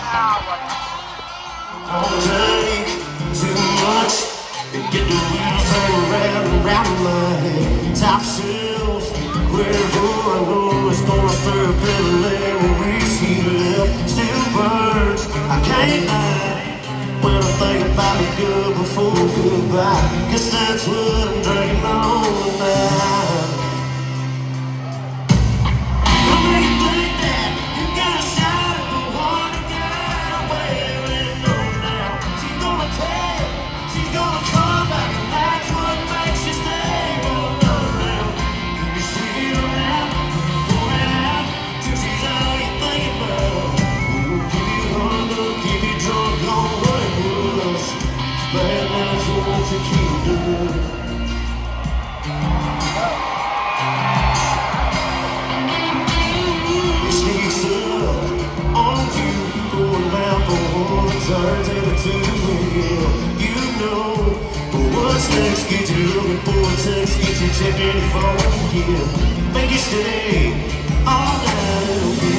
Don't take too much to get the wheels turning round and round my head. Top shelf, wherever I go, it's gonna serve pedaling and whiskey left. Still burns, I can't lie. When I think about the good before goodbye, guess that's what I'm drinking on tonight. Don't make you think that you gotta shout at the one to get away. It goes down. She's gonna tell, she's gonna come back, and that's what makes you stay. Going around, you see her out, going out, till she's all you think about. Keep you hung up, keep you drunk on what it was. Man, that's what tequila does. It sneaks up on you, going down for one, turns into two, yeah. You know what's next, get you looking for a text, get you checking your phone again. Make you stay all night.